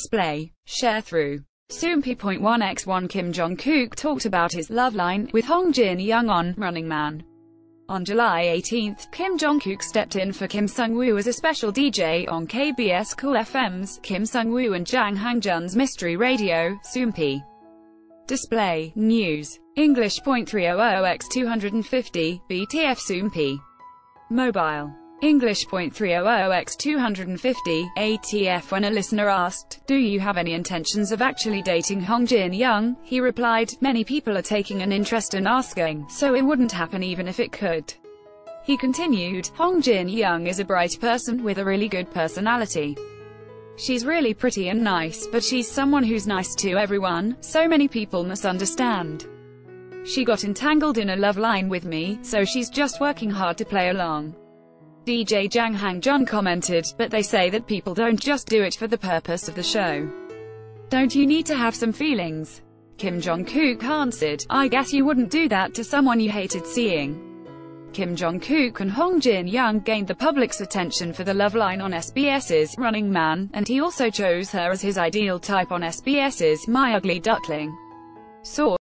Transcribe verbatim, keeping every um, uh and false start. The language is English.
Display. Sharethrough. Soompi point one by one Kim Jong Kook talked about his love line with Hong Jin Young on Running Man. On July eighteenth, Kim Jong Kook stepped in for Kim Sung-woo as a special D J on K B S Cool F M's Kim Sung-woo and Jang Han-jun's mystery radio, Soompi. Display. News. English point three hundred by two fifty, B T F Soompi. Mobile. English point three hundred by two fifty, A T F. When a listener asked, "Do you have any intentions of actually dating Hong Jin Young?" he replied, "Many people are taking an interest and asking, so it wouldn't happen even if it could." He continued, "Hong Jin Young is a bright person with a really good personality. She's really pretty and nice, but she's someone who's nice to everyone, so many people misunderstand. She got entangled in a love line with me, so she's just working hard to play along." D J Jang Han-jun commented, "But they say that people don't just do it for the purpose of the show. Don't you need to have some feelings?" Kim Jong Kook answered, "I guess you wouldn't do that to someone you hated seeing." Kim Jong Kook and Hong Jin Young gained the public's attention for the love line on SBS's Running Man, and he also chose her as his ideal type on SBS's My Ugly Duckling. Source.